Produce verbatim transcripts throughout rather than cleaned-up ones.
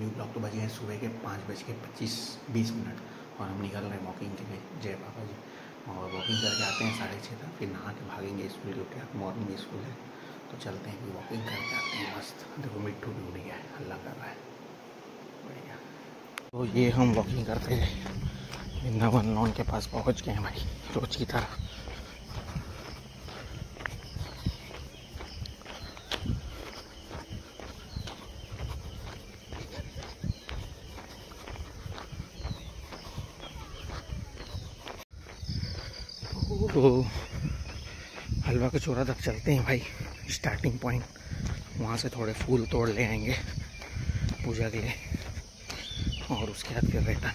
Video blog तो बजे हैं सुबह के पाँच बज के पच्चीस बीस मिनट और हम निकल रहे हैं वॉकिंग के लिए जय बाबा जी। और वॉकिंग करके आते हैं साढ़े छः तक, फिर नहा के भागेंगे स्कूल के उठे, मॉर्निंग स्कूल है तो चलते हैं कि वॉकिंग करके आते हैं। मस्त देखो मिट्टू भी उड़ गया है, हल्ला कर रहा है, बढ़िया। तो ये हम वॉकिंग करते हैं वृंदावन लॉन के पास पहुँच गए हैं भाई, रोज की तरह। तो हलवा के चौरा तक चलते हैं भाई, स्टार्टिंग पॉइंट। वहाँ से थोड़े फूल तोड़ ले आएंगे पूजा के लिए और उसके बाद फिर रिटर्न।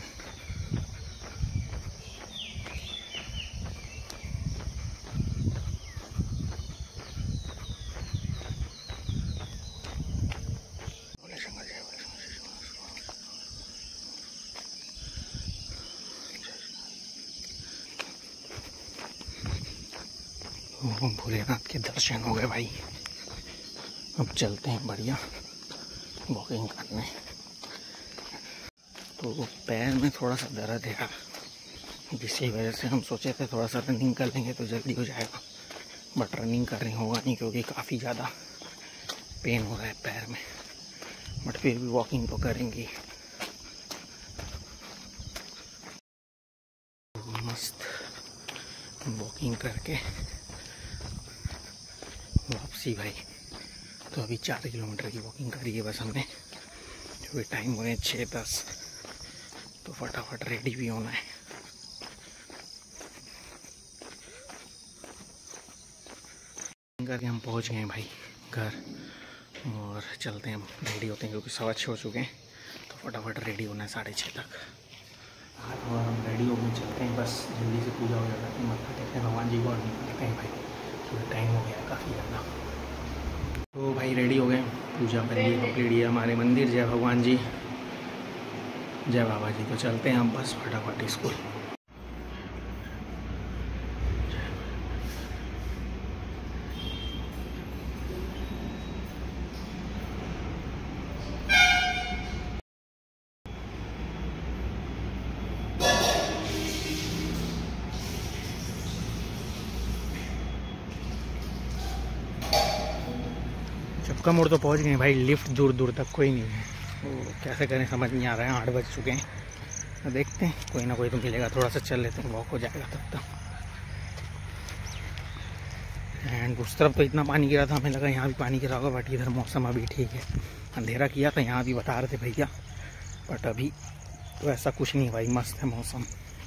भोलेनाथ के दर्शन हो गए भाई, अब चलते हैं बढ़िया वॉकिंग करने। तो पैर में थोड़ा सा दर्द है यार, जिसकी वजह से हम सोचे थे थोड़ा सा रनिंग कर लेंगे तो जल्दी हो जाएगा, बट रनिंग करनी होगा नहीं क्योंकि काफ़ी ज़्यादा पेन हो रहा है पैर में। बट फिर भी वॉकिंग तो करेंगे। मस्त वॉकिंग करके वापसी भाई। तो अभी चार किलोमीटर की वॉकिंग करी है बस हमने, जो भी टाइम हो रहे हैं छः दस, तो फटाफट रेडी भी होना है। करके हम पहुंच गए हैं भाई घर और चलते हैं, हम रेडी होते हैं क्योंकि सवा छः हो चुके हैं, तो फटाफट रेडी होना है साढ़े छः तक। और हम रेडी हो गए, चलते हैं बस, जल्दी से पूजा हो जाता है, मत्था टेकते हैं भगवान जी को और निकलते हैं भाई क्योंकि टाइम हो गया काफ़ी ज़्यादा। तो भाई रेडी हो गए, पूजा कर ली कंप्लीट, ये हमारे मंदिर, जय भगवान जी जय बाबा जी। तो चलते हैं हम बस फटाफट स्कूल। चक्का मोड़ तो पहुंच गए भाई, लिफ्ट दूर दूर तक कोई नहीं है, तो कैसे करें समझ नहीं आ रहा है। आठ बज चुके हैं, तो देखते हैं कोई ना कोई तो मिलेगा, थोड़ा सा चल लेते हैं, वॉक हो जाएगा तब तक। एंड उस तरफ तो इतना पानी गिरा था, हमें लगा यहाँ भी पानी गिरा होगा, बट इधर मौसम अभी ठीक है। अंधेरा किया था यहाँ भी बता रहे थे भैया, बट अभी तो ऐसा कुछ नहीं भाई, मस्त है मौसम।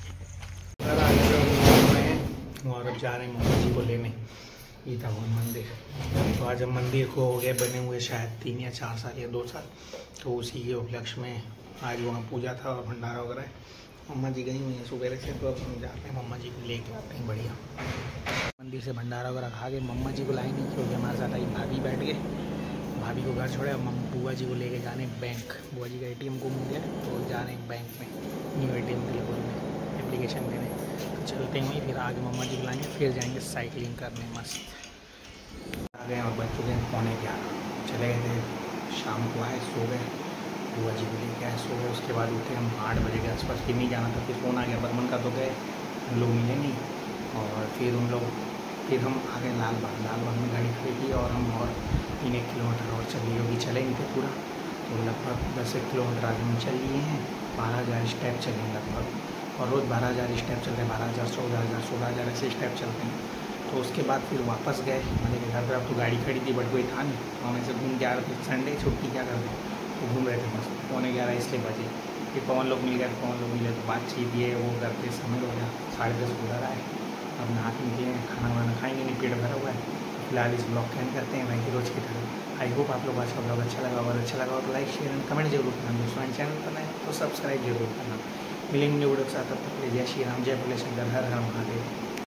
और अब जा रहे हैं मम्मा जी को लेने, ये था वो मंदिर। तो आज हम मंदिर को हो गए बने हुए शायद तीन या चार साल या दो साल, तो उसी के उपलक्ष्य में आज वहाँ पूजा था और भंडारा वगैरह। मम्मा जी गई हुई हैं सुबह से, तो अब हम जाते हैं मम्मा जी को लेके आते हैं बढ़िया। मंदिर से भंडारा वगैरह खा के मम्मा जी को लाए नहीं क्योंकि हमारे साथ आई भाभी बैठ गए, भाभी को घर छोड़े। अब हम बुआ जी को लेके जाने बैंक, बुआ जी का ए टी एम गुम हो गया तो जा रहे हैं बैंक में न्यू ए टी एम के लिए बोलने, एप्लीकेशन देने। तो चलते हैं, फिर आगे मम्मा जी को लाएंगे, फिर जाएंगे साइकिलिंग करने। मस्त आ गए और बच चुके हैं पौने ग्यारह, चले गए थे शाम को, आए सो गए, बुआ जी को लेके आए सो गए। उसके बाद उठे हम आठ बजे के आसपास, फिर नहीं जाना था, फिर फ़ोन आ गया बर्मन का, तो गए हम लोग मिले नहीं। और फिर उन लोग फिर हम आ गए लाल बाग, लाल बाग में गाड़ी खड़ी की और हम और तीन एक किलोमीटर और चल लिए, अभी चले नहीं थे पूरा, तो लगभग दस एक किलोमीटर आगे हम चल लिए हैं। बारह हज़ार स्टेप चले लगभग, और रोज़ बारह हज़ार स्टेप चलते हैं, बारह हज़ार चौदह हज़ार सोलह हज़ार ऐसे स्टेप चलते हैं। तो उसके बाद फिर वापस गए मैंने के घर पर। अब तो गाड़ी खड़ी थी बट कोई था नहीं, तो हम ऐसे घूम के आ रहे थे, संडे छुट्टी क्या करते, तो घूम रहे थे बस। पौने ग्यारह इसलिए बजे, फिर पवन लोग मिल गए, पवन लोग मिले तो बातचीत ये वो करते समय हो गया, साढ़े दस उधर आए। अब नहा के निकले, खाना वाना खाएंगे नहीं, पेट भरा हुआ है। फिलहाल इस ब्लॉग का एंड करते हैं भाई रोज़ की तरह। आई होप आप लोग आज का ब्लॉग अच्छा लगा, अगर अच्छा लगा तो लाइक शेयर एंड कमेंट जरूर करना, दोस्तों चैनल पर नए तो सब्सक्राइब जरूर करना। मिलेंगे वीडियो के साथ, तब तक जय श्री राम, जय भोले शंकर, हर हर महादेव।